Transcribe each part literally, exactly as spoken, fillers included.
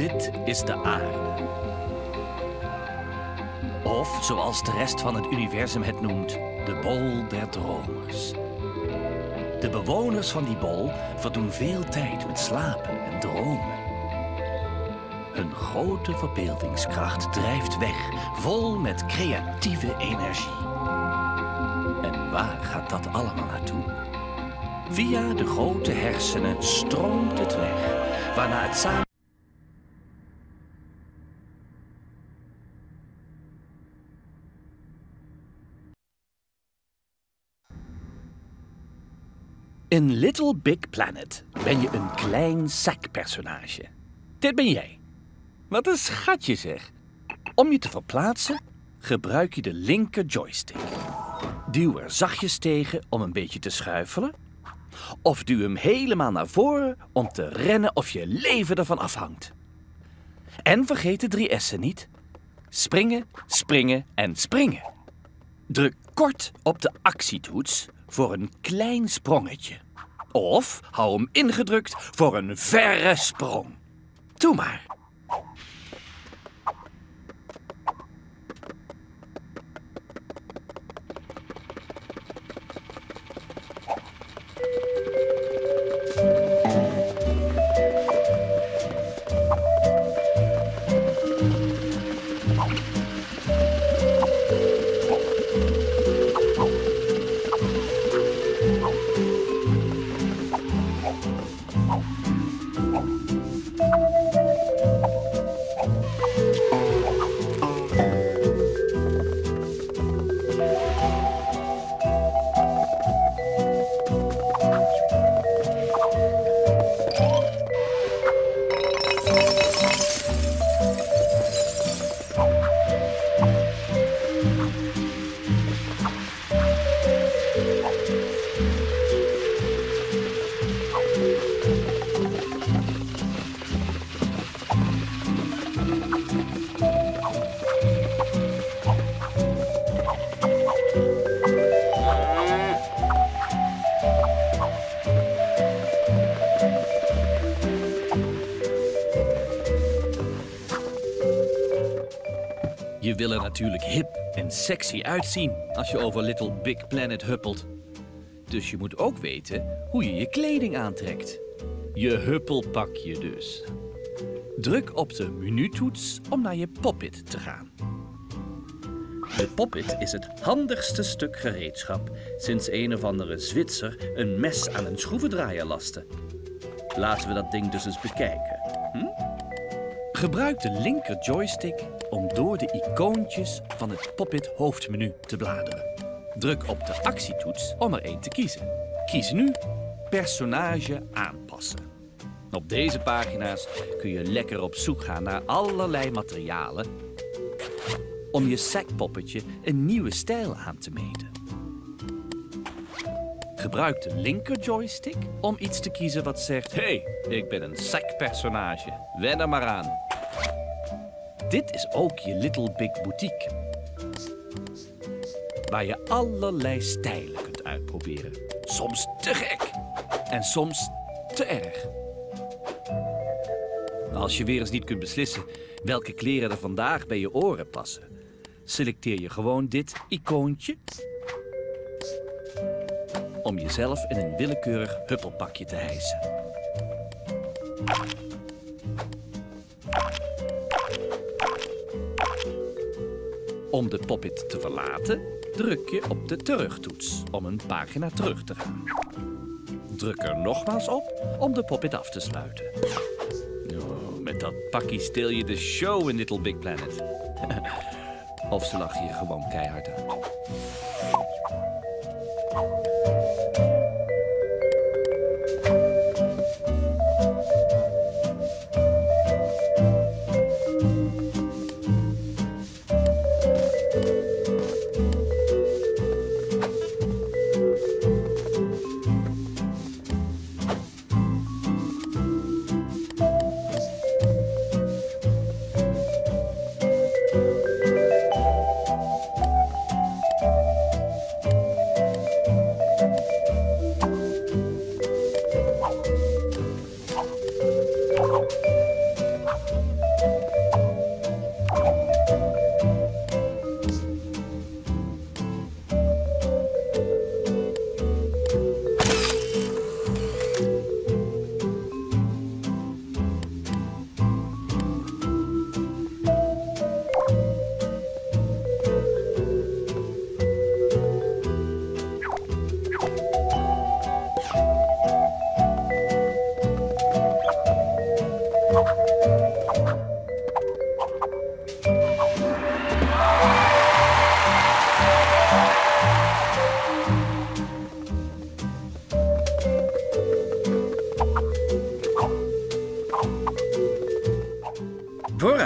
Dit is de aarde. Of, zoals de rest van het universum het noemt, de bol der dromers. De bewoners van die bol verdoen veel tijd met slapen en dromen. Hun grote verbeeldingskracht drijft weg, vol met creatieve energie. En waar gaat dat allemaal naartoe? Via de grote hersenen stroomt het weg, waarna het samen... In Little Big Planet ben je een klein Zack-personage. Dit ben jij. Wat een schatje zeg. Om je te verplaatsen gebruik je de linker joystick. Duw er zachtjes tegen om een beetje te schuifelen. Of duw hem helemaal naar voren om te rennen of je leven ervan afhangt. En vergeet de drie S'en niet. Springen, springen en springen. Druk kort op de actietoets voor een klein sprongetje. Of hou hem ingedrukt voor een verre sprong. Doe maar. Je wil er natuurlijk hip en sexy uitzien als je over Little Big Planet huppelt. Dus je moet ook weten hoe je je kleding aantrekt. Je huppelpakje dus. Druk op de menutoets om naar je poppet te gaan. De poppet is het handigste stuk gereedschap sinds een of andere Zwitser een mes aan een schroevendraaier laste. Laten we dat ding dus eens bekijken. Hm? Gebruik de linker joystick om door de icoontjes van het Poppet hoofdmenu te bladeren. Druk op de actietoets om er één te kiezen. Kies nu personage aanpassen. Op deze pagina's kun je lekker op zoek gaan naar allerlei materialen om je Zack-poppetje een nieuwe stijl aan te meten. Gebruik de linker joystick om iets te kiezen wat zegt: hey, ik ben een Zack-personage. Wen er maar aan. Dit is ook je Little Big Boutique, waar je allerlei stijlen kunt uitproberen. Soms te gek en soms te erg. Als je weer eens niet kunt beslissen welke kleren er vandaag bij je oren passen, selecteer je gewoon dit icoontje om jezelf in een willekeurig huppelpakje te hijsen. Om de poppet te verlaten, druk je op de terugtoets om een pagina terug te gaan. Druk er nogmaals op om de poppet af te sluiten. Oh, met dat pakje steel je de show in Little Big Planet. Of ze lachen je gewoon keihard aan.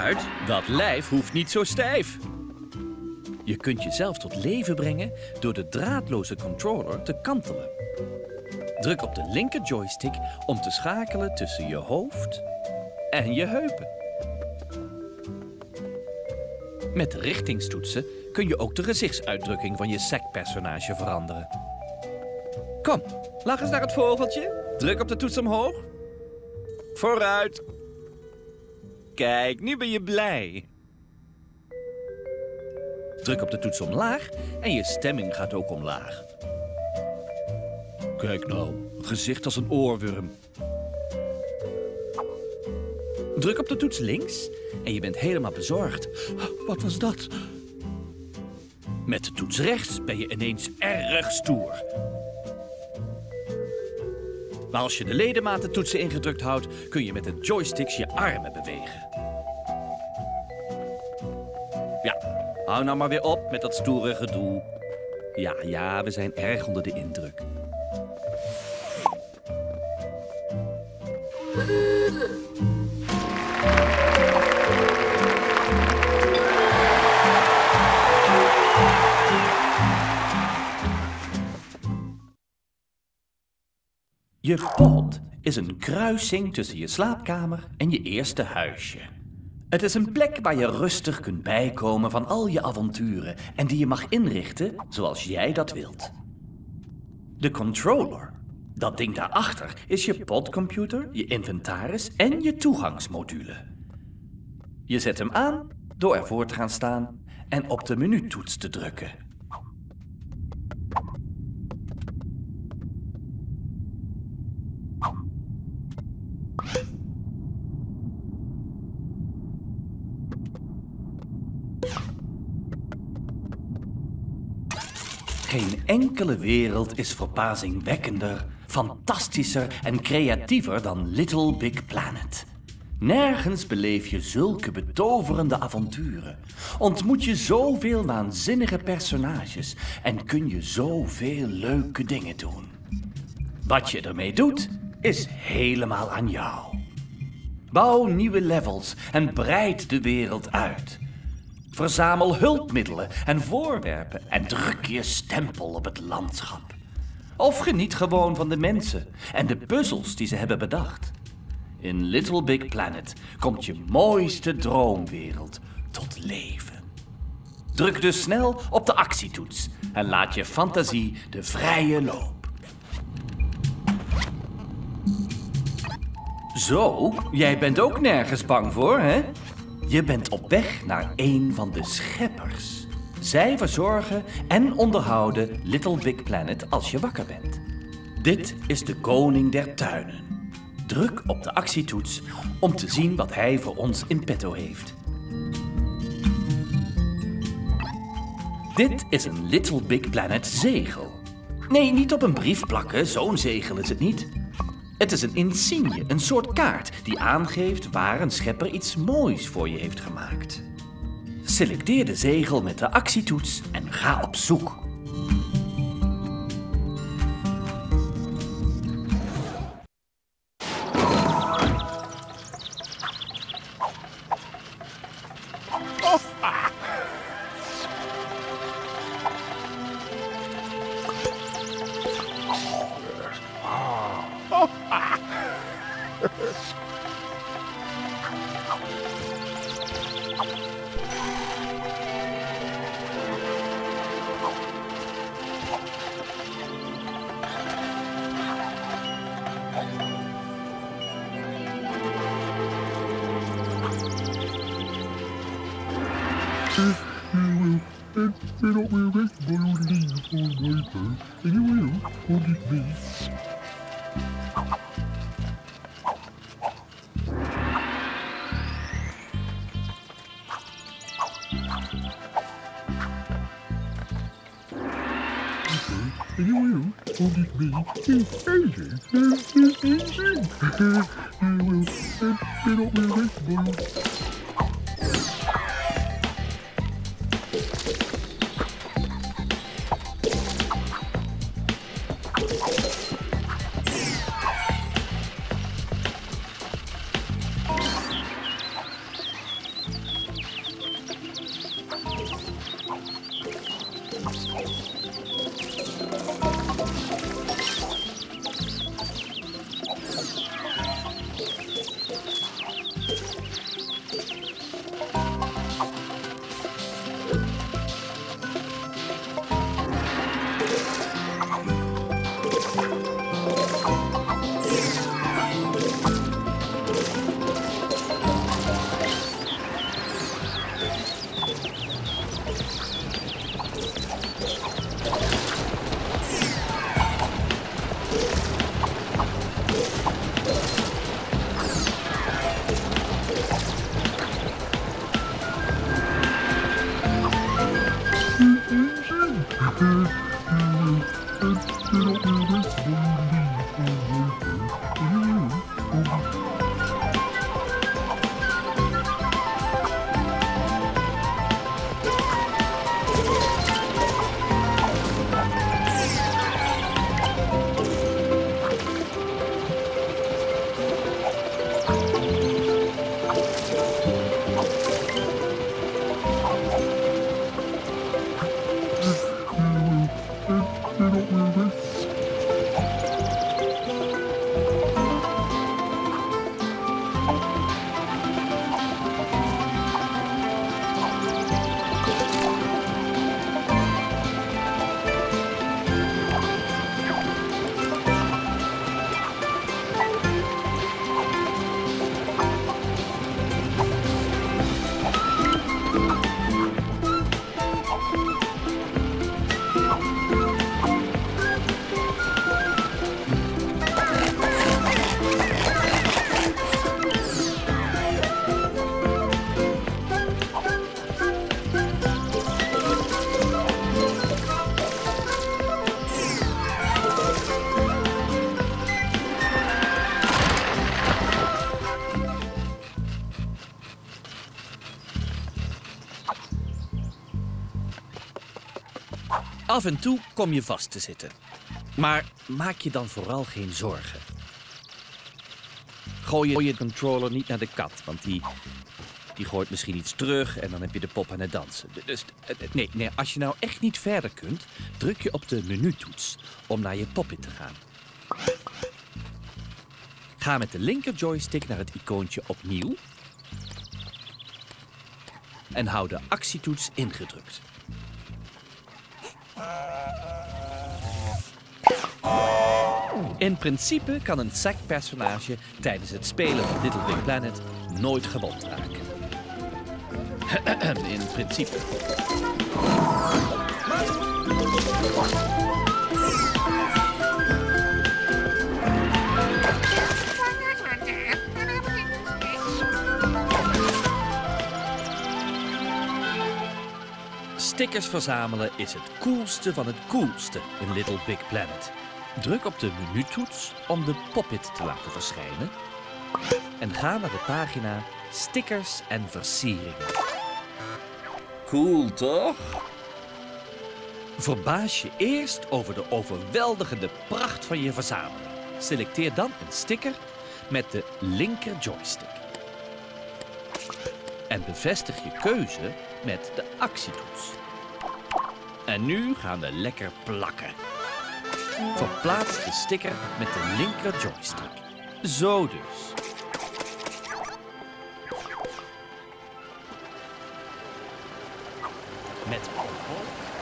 uit, dat lijf hoeft niet zo stijf. Je kunt jezelf tot leven brengen door de draadloze controller te kantelen. Druk op de linker joystick om te schakelen tussen je hoofd en je heupen. Met de richtingstoetsen kun je ook de gezichtsuitdrukking van je S E C-personage veranderen. Kom, lach eens naar het vogeltje. Druk op de toets omhoog. Vooruit. Kijk, nu ben je blij. Druk op de toets omlaag en je stemming gaat ook omlaag. Kijk nou, gezicht als een oorworm. Druk op de toets links en je bent helemaal bezorgd. Wat was dat? Met de toets rechts ben je ineens erg stoer. Maar als je de ledematentoetsen ingedrukt houdt, kun je met de joysticks je armen bewegen. Ja, hou nou maar weer op met dat stoere gedoe. Ja, ja, we zijn erg onder de indruk. Je pod is een kruising tussen je slaapkamer en je eerste huisje. Het is een plek waar je rustig kunt bijkomen van al je avonturen en die je mag inrichten zoals jij dat wilt. De controller, dat ding daarachter, is je podcomputer, je inventaris en je toegangsmodule. Je zet hem aan door ervoor te gaan staan en op de menutoets te drukken. Geen enkele wereld is verbazingwekkender, fantastischer en creatiever dan Little Big Planet. Nergens beleef je zulke betoverende avonturen, ontmoet je zoveel waanzinnige personages en kun je zoveel leuke dingen doen. Wat je ermee doet, is helemaal aan jou. Bouw nieuwe levels en breid de wereld uit. Verzamel hulpmiddelen en voorwerpen en druk je stempel op het landschap. Of geniet gewoon van de mensen en de puzzels die ze hebben bedacht. In Little Big Planet komt je mooiste droomwereld tot leven. Druk dus snel op de actietoets en laat je fantasie de vrije loop. Zo, jij bent ook nergens bang voor, hè? Je bent op weg naar een van de scheppers. Zij verzorgen en onderhouden Little Big Planet als je wakker bent. Dit is de koning der tuinen. Druk op de actietoets om te zien wat hij voor ons in petto heeft. Dit is een Little Big Planet zegel. Nee, niet op een brief plakken, zo'n zegel is het niet. Het is een insigne, een soort kaart die aangeeft waar een schepper iets moois voor je heeft gemaakt. Selecteer de zegel met de actietoets en ga op zoek. You're not wearing violin for my birth, and you will forgive me. And you will forgive me. You will, and you're not wearing violin. Af en toe kom je vast te zitten. Maar maak je dan vooral geen zorgen. Gooi je je controller niet naar de kat, want die, die gooit misschien iets terug en dan heb je de pop aan het dansen. Dus nee, nee, als je nou echt niet verder kunt, druk je op de menutoets om naar je Pop-it te gaan. Ga met de linker joystick naar het icoontje opnieuw en hou de actietoets ingedrukt. In principe kan een S A C-personage tijdens het spelen van Little Big Planet nooit gewond raken. In principe. Stickers verzamelen is het coolste van het coolste in Little Big Planet. Druk op de menutoets om de Pop-it te laten verschijnen. En ga naar de pagina Stickers en versieringen. Cool, toch? Verbaas je eerst over de overweldigende pracht van je verzameling. Selecteer dan een sticker met de linker joystick. En bevestig je keuze met de actietoets. En nu gaan we lekker plakken. Verplaats de sticker met de linker joystick. Zo dus. Met controle.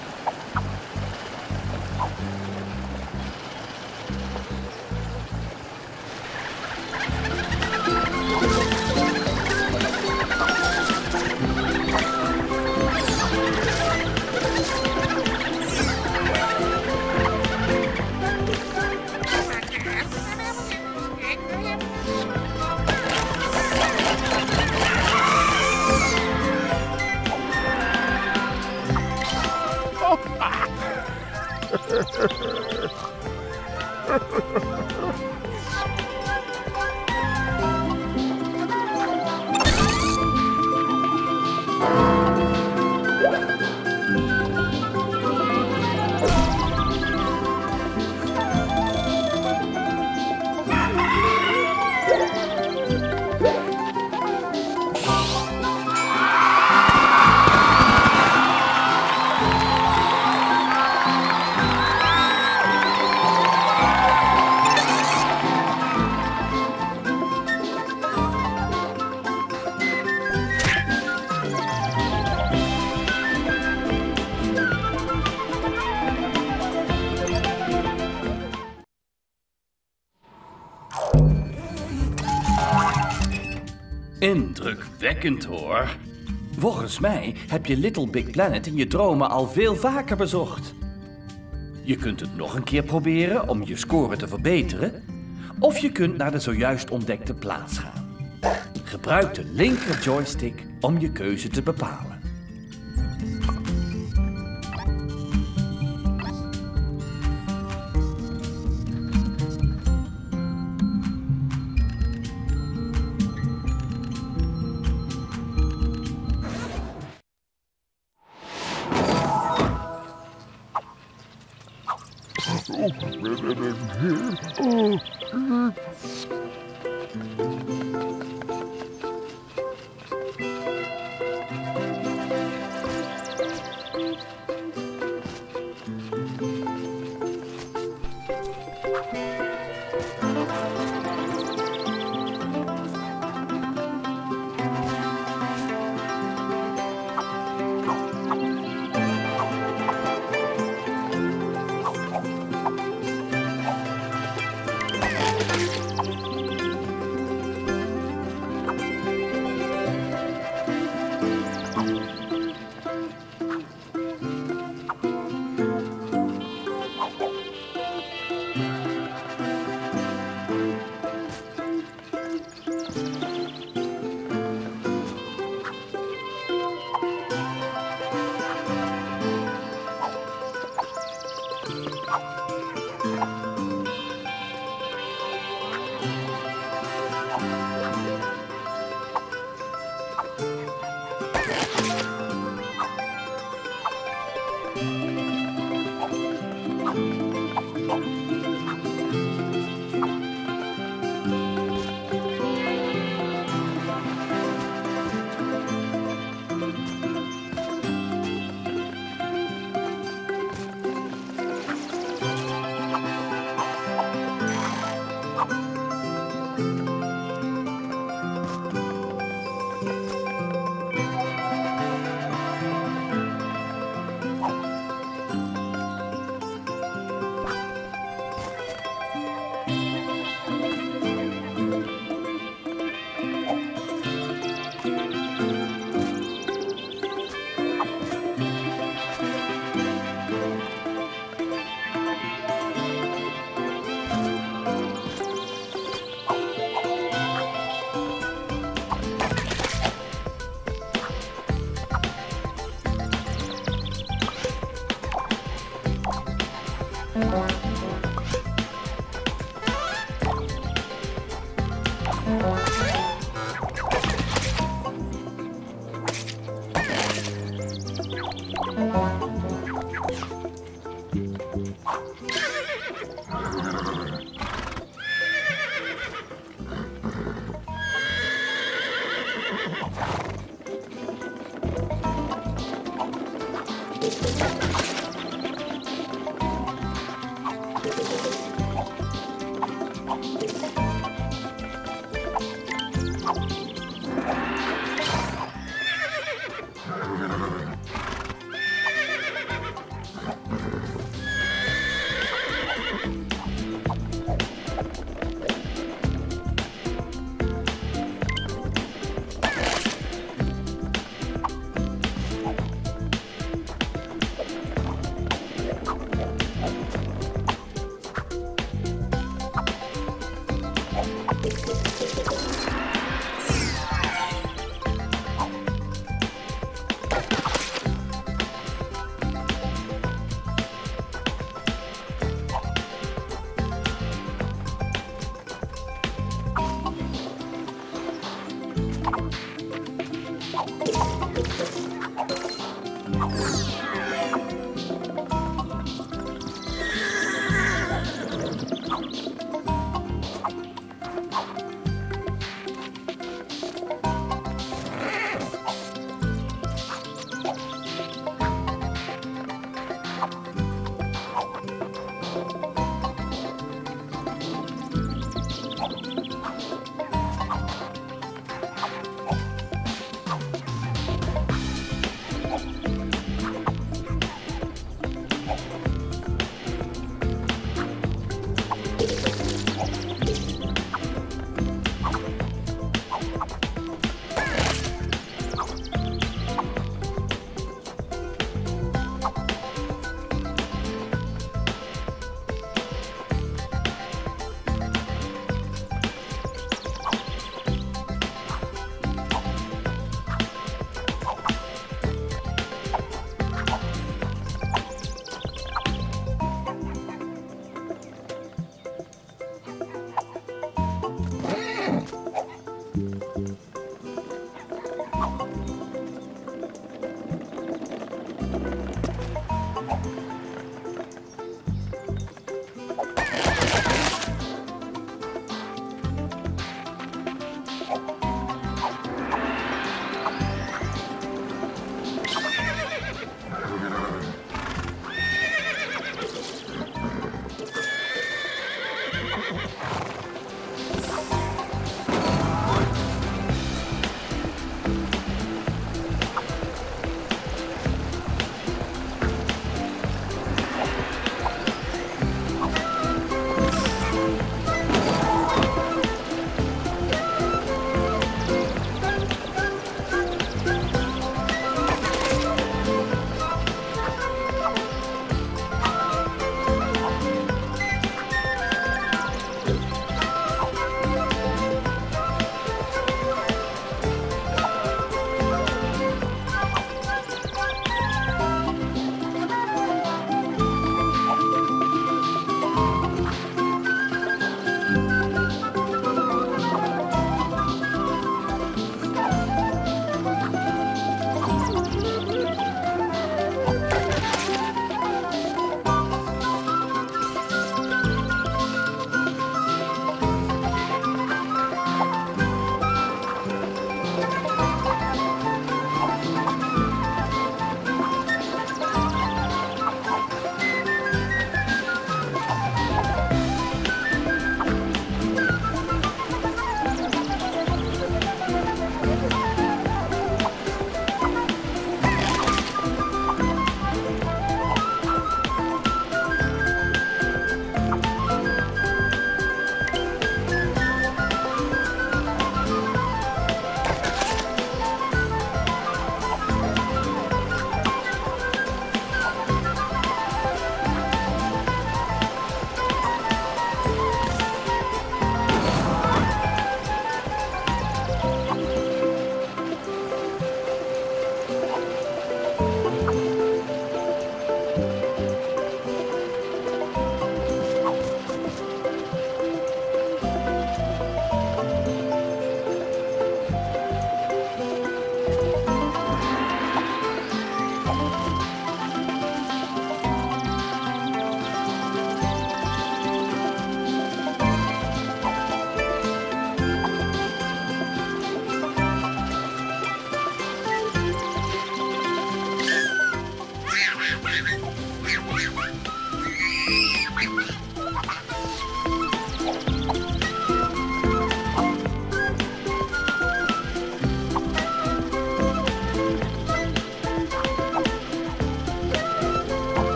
Indrukwekkend hoor. Volgens mij heb je Little Big Planet in je dromen al veel vaker bezocht. Je kunt het nog een keer proberen om je score te verbeteren. Of je kunt naar de zojuist ontdekte plaats gaan. Gebruik de linker joystick om je keuze te bepalen. Oh, uh,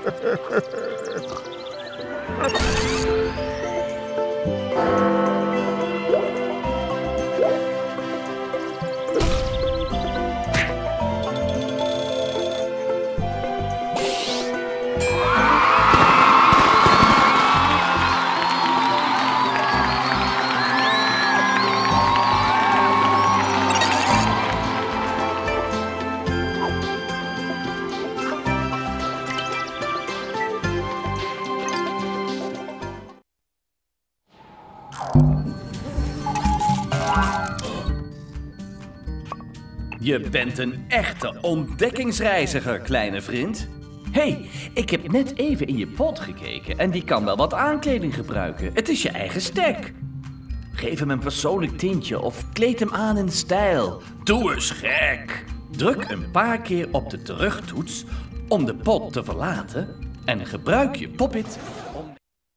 Je bent een echte ontdekkingsreiziger, kleine vriend. Hé, hey, ik heb net even in je pot gekeken en die kan wel wat aankleding gebruiken. Het is je eigen stek. Geef hem een persoonlijk tintje of kleed hem aan in stijl. Doe eens gek. Druk een paar keer op de terugtoets om de pot te verlaten en gebruik je Pop-it om...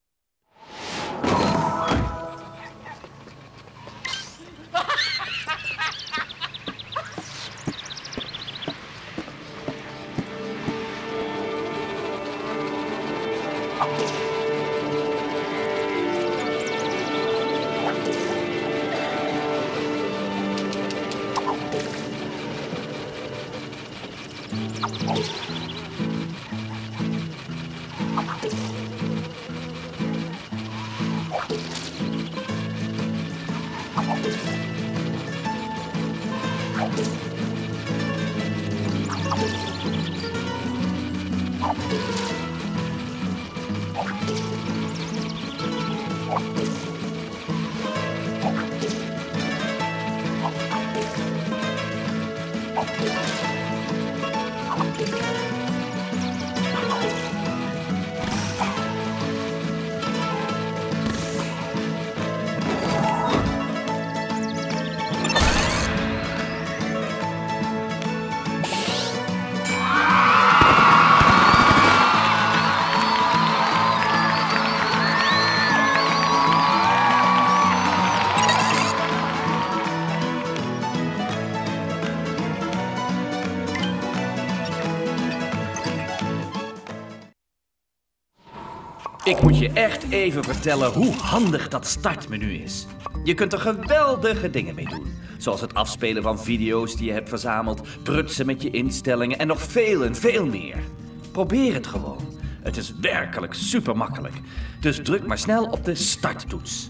Ik moet je echt even vertellen hoe handig dat startmenu is. Je kunt er geweldige dingen mee doen. Zoals het afspelen van video's die je hebt verzameld, prutsen met je instellingen en nog veel en veel meer. Probeer het gewoon. Het is werkelijk super makkelijk. Dus druk maar snel op de starttoets.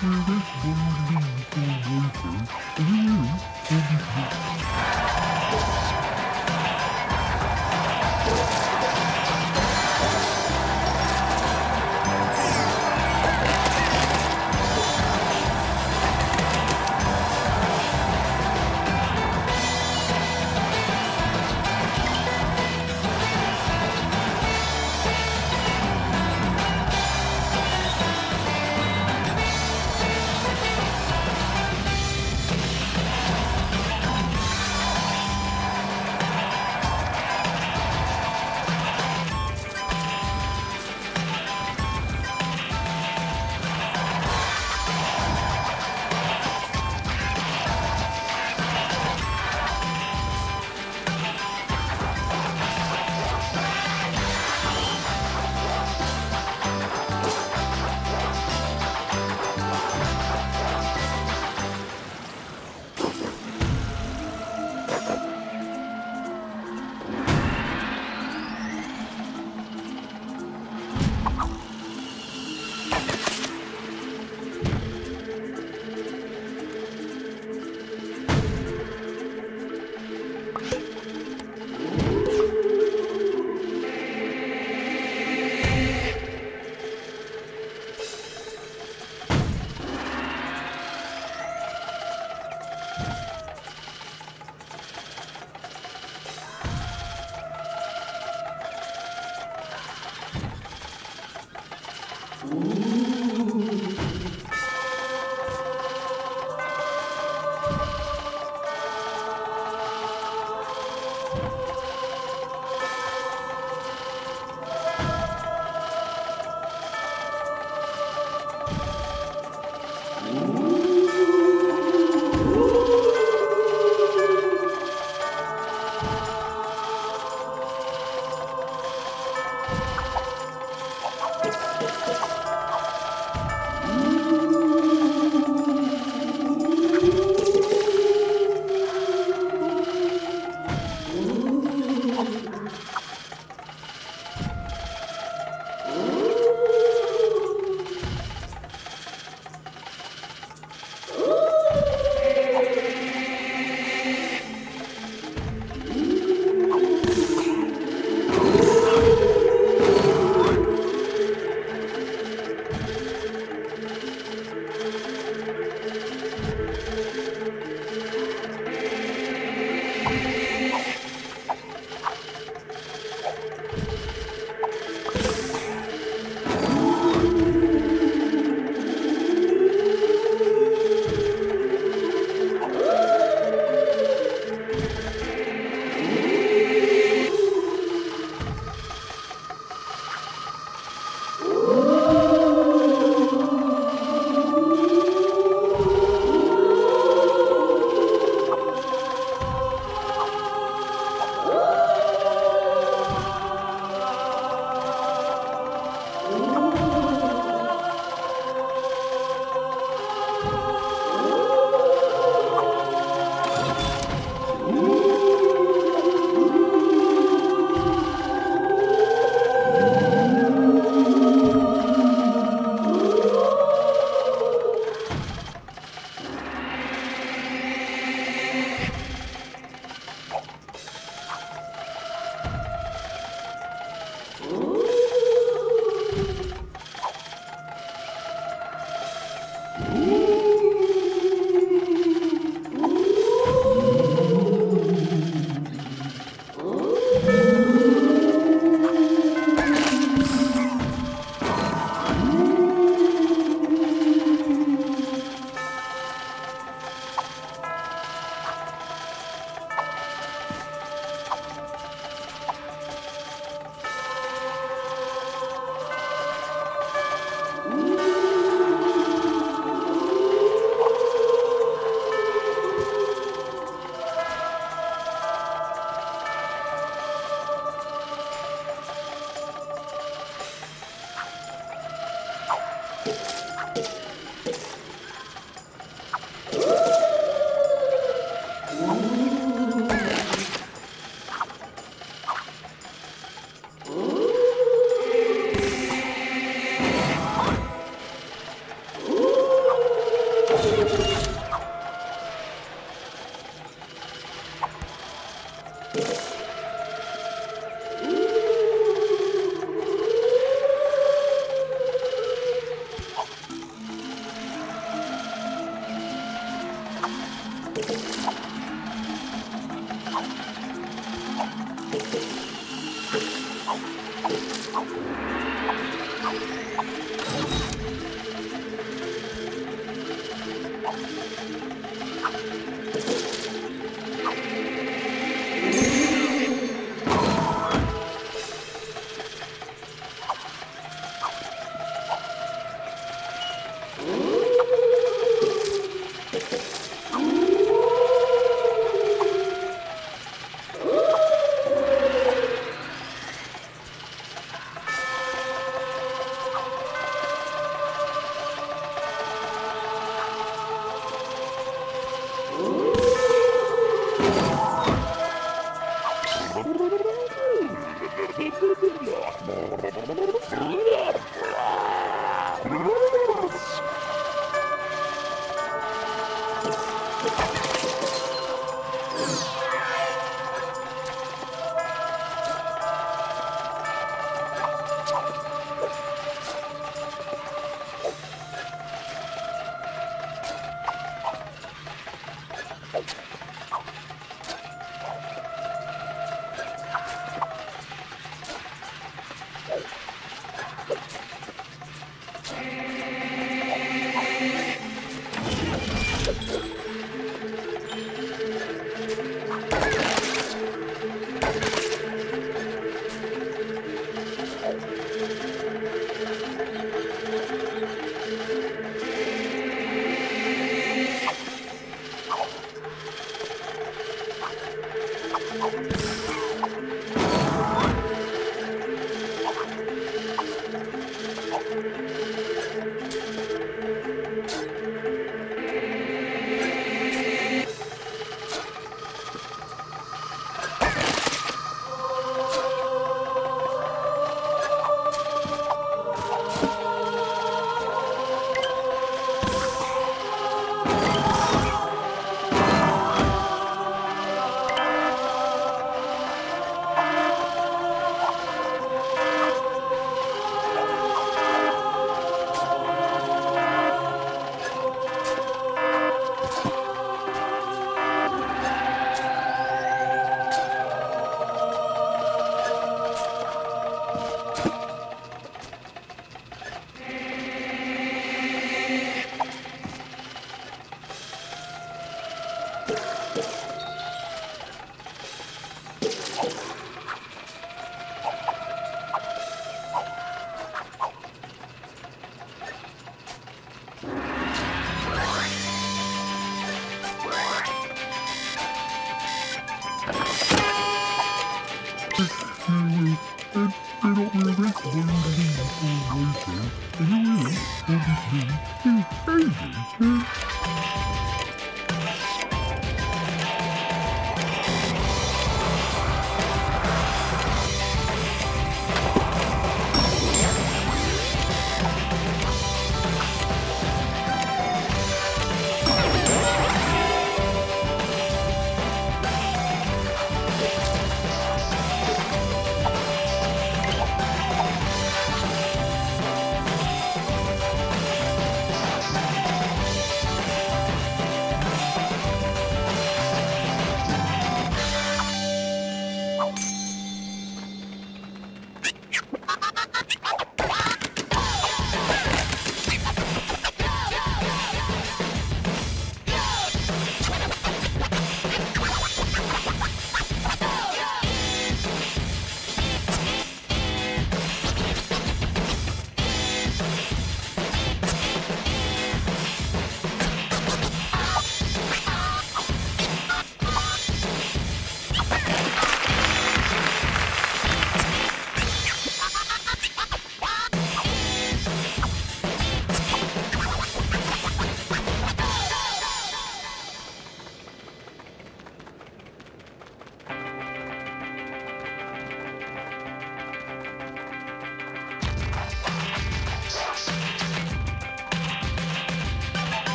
weer weg, ballerina voor later. En jawel, want ik ben...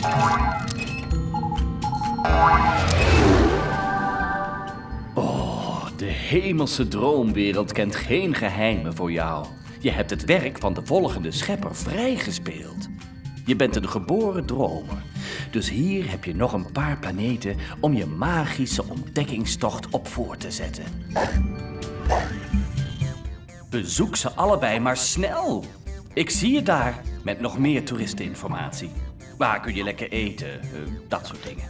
Oh, de hemelse droomwereld kent geen geheimen voor jou. Je hebt het werk van de volgende schepper vrijgespeeld. Je bent een geboren dromer. Dus hier heb je nog een paar planeten om je magische ontdekkingstocht op voor te zetten. Bezoek ze allebei maar snel. Ik zie je daar met nog meer toeristeninformatie. Waar kun je lekker eten, uh, dat soort dingen.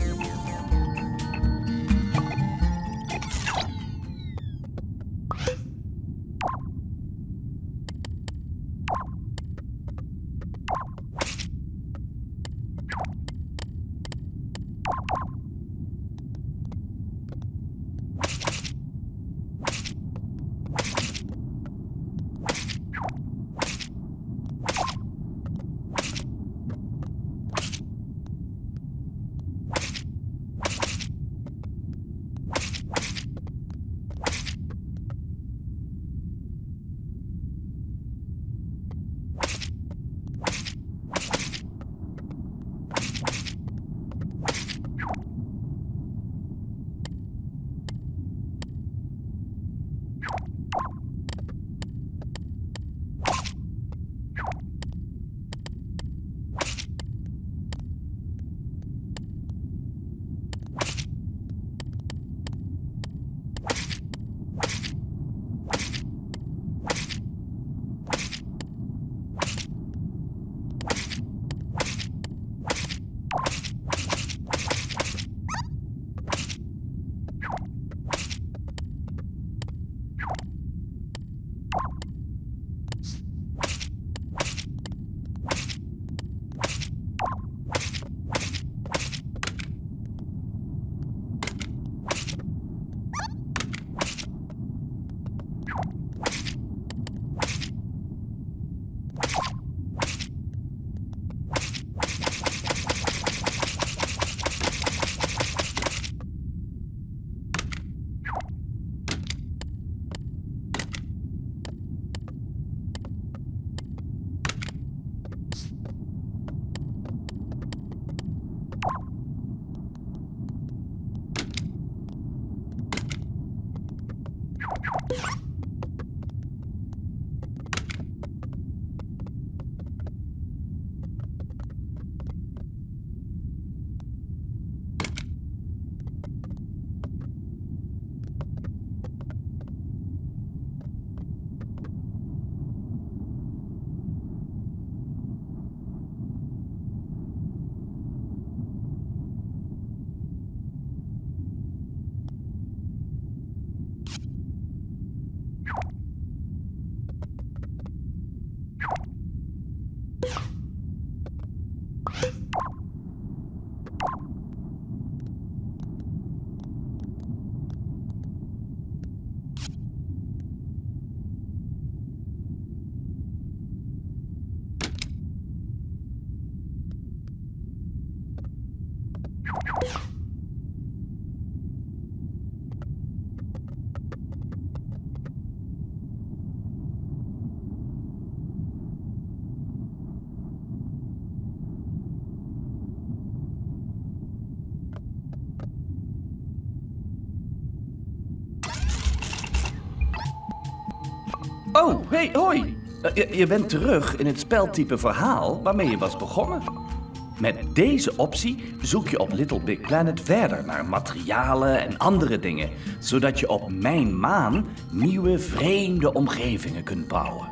Oh, hey, hoi. Uh, je, je bent terug in het speltype verhaal waarmee je was begonnen. Met deze optie zoek je op Little Big Planet verder naar materialen en andere dingen, zodat je op mijn maan nieuwe vreemde omgevingen kunt bouwen.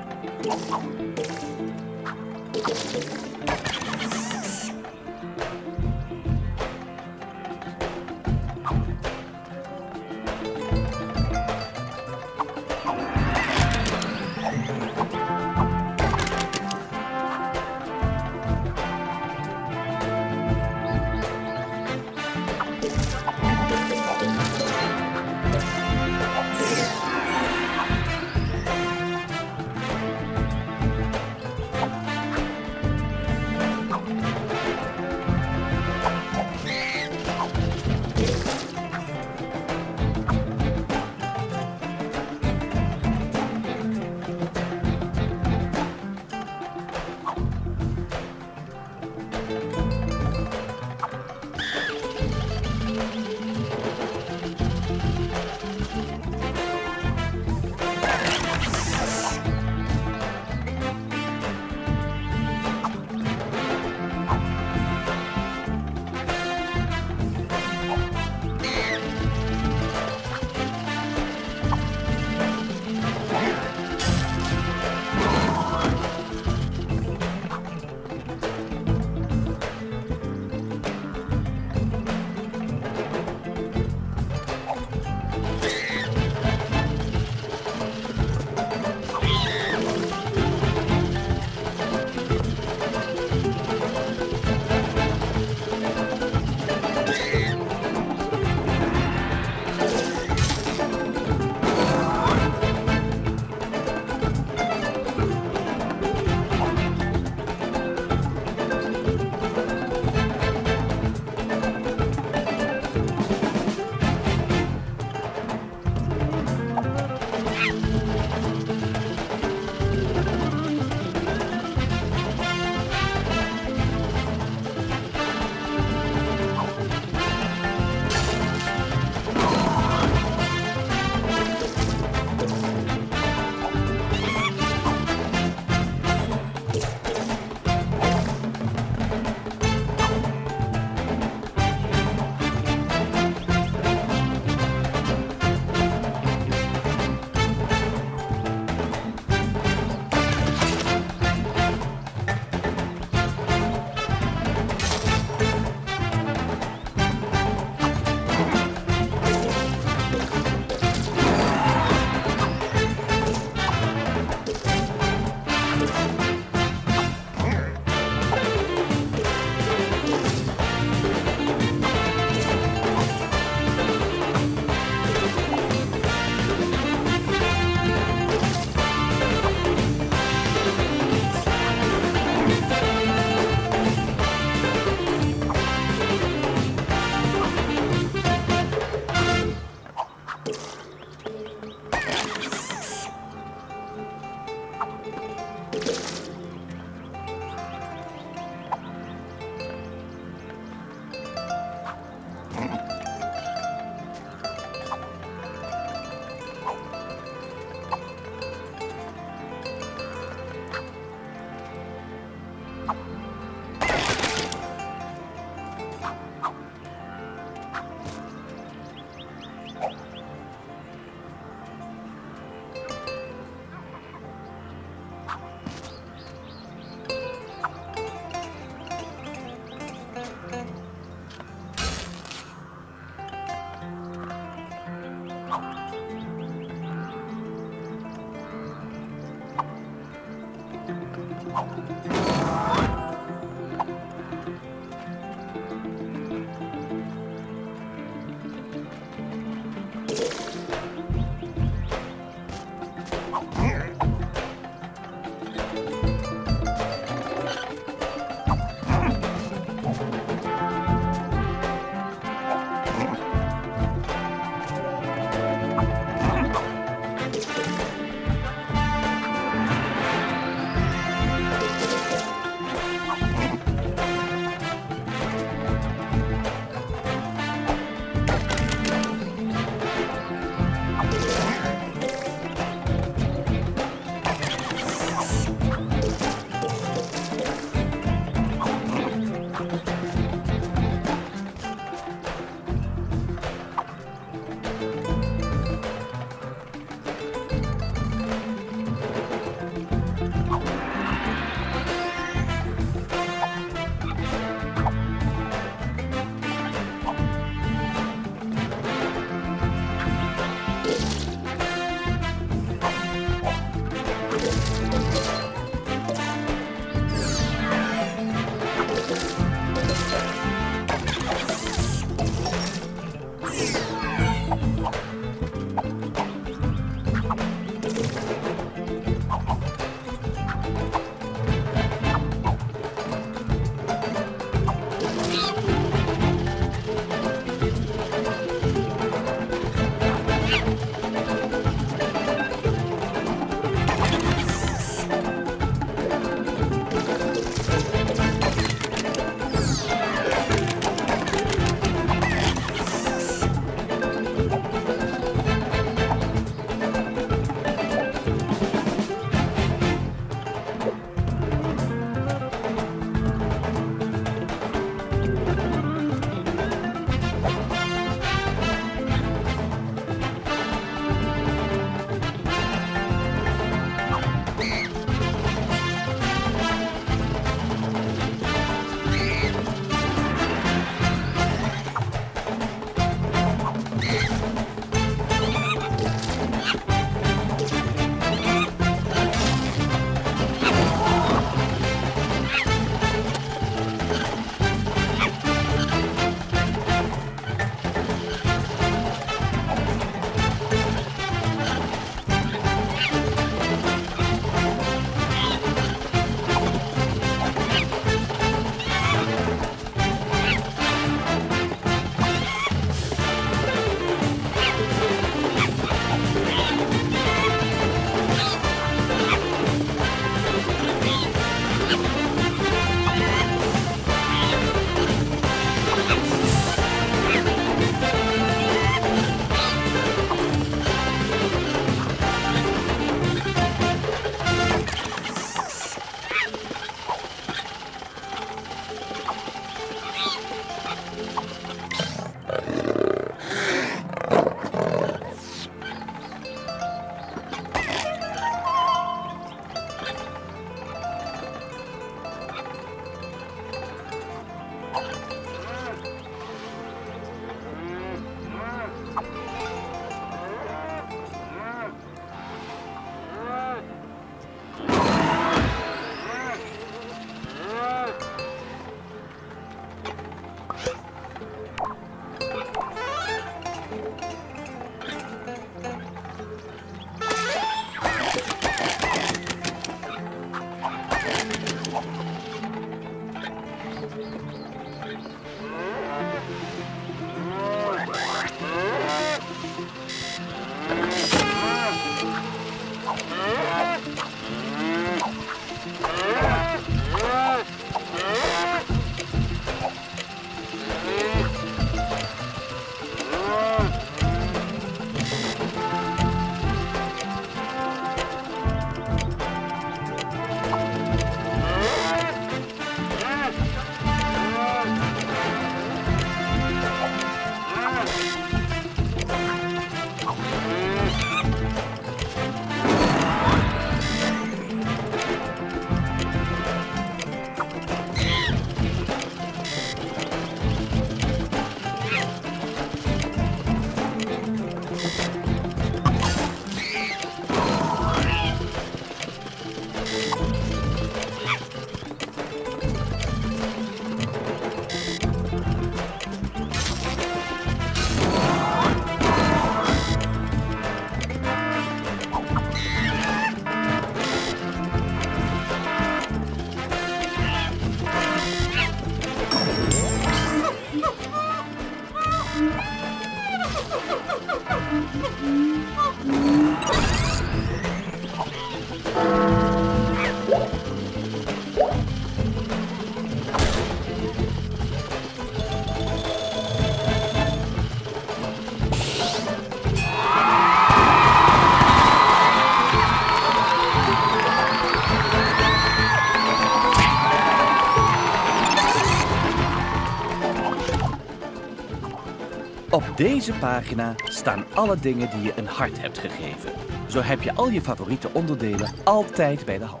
Op deze pagina staan alle dingen die je een hart hebt gegeven. Zo heb je al je favoriete onderdelen altijd bij de hand.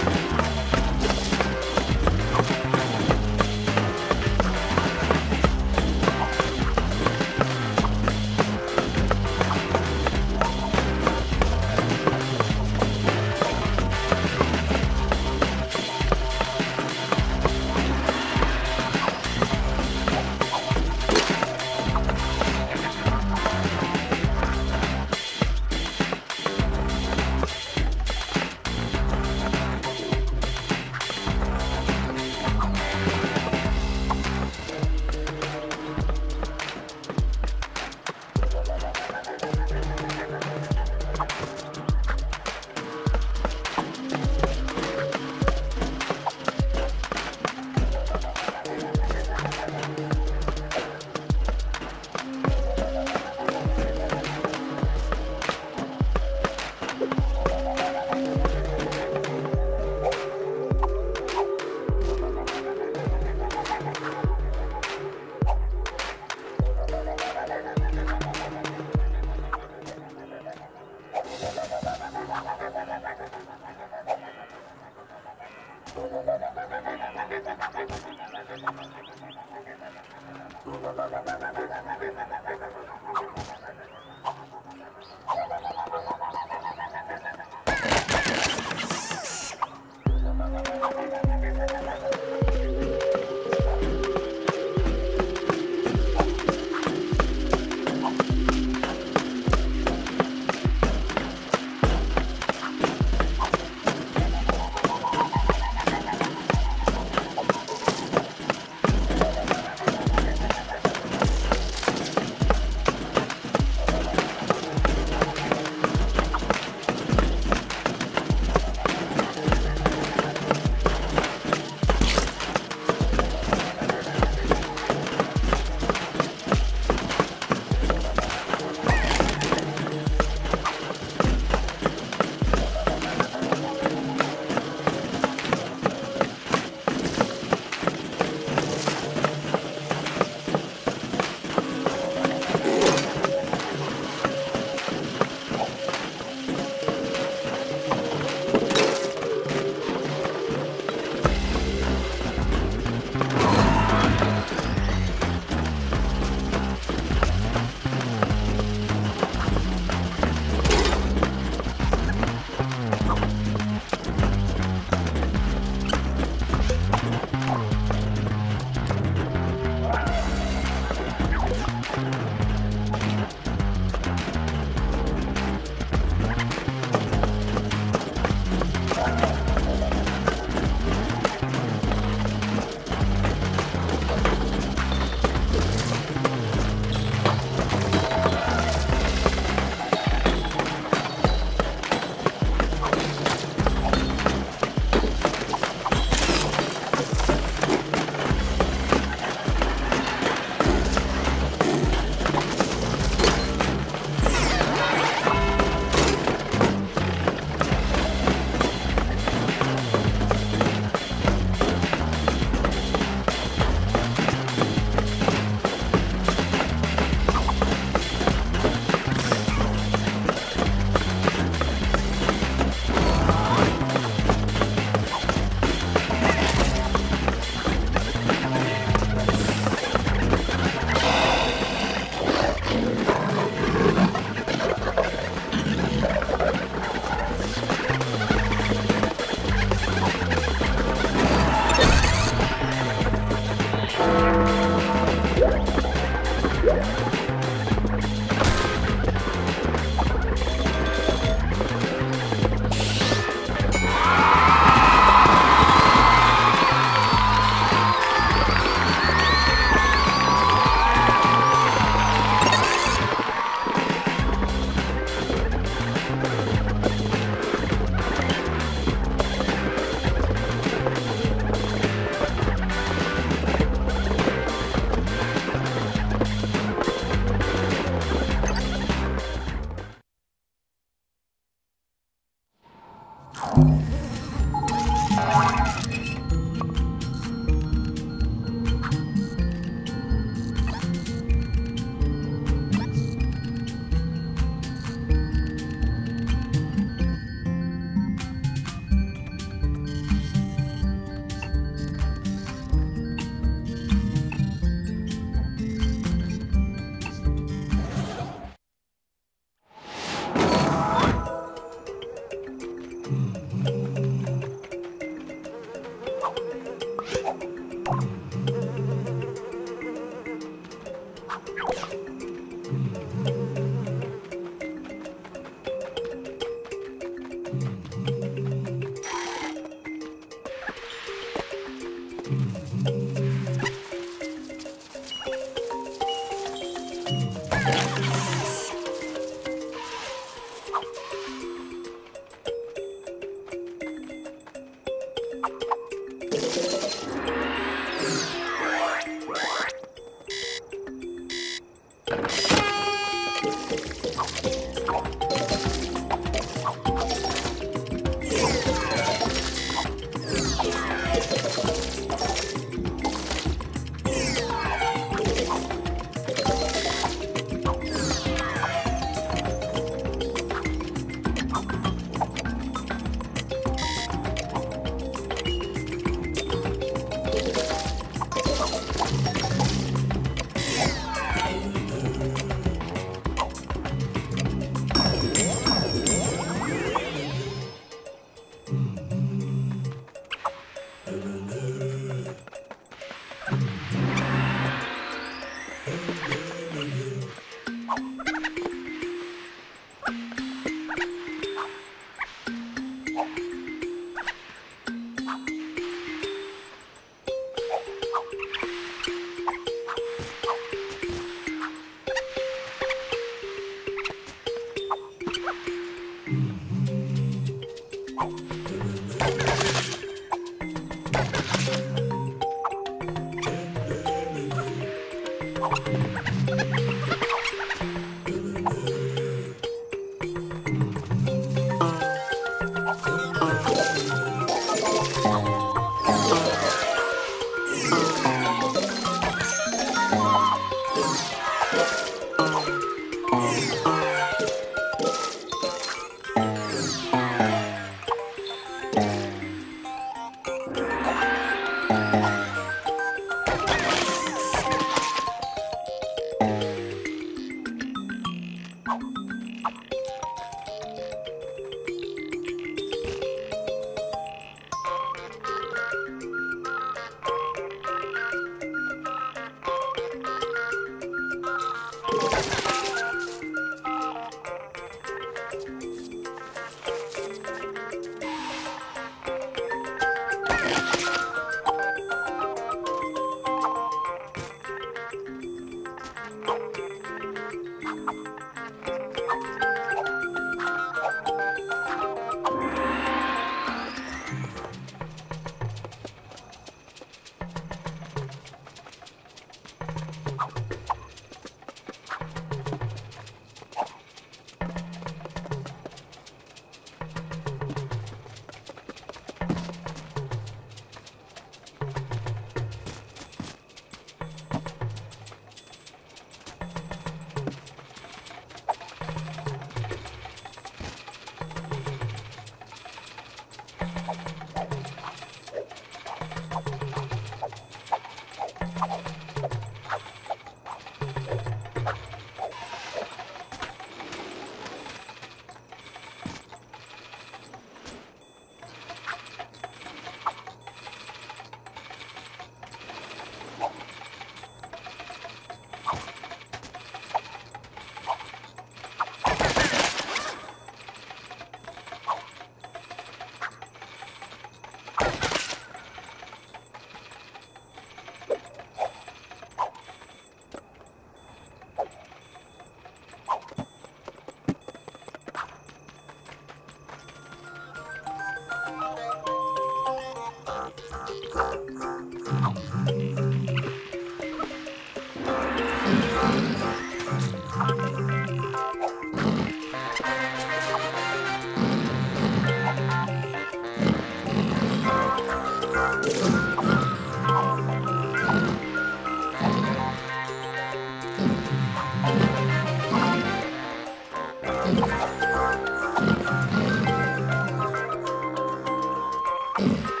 Mm-hmm.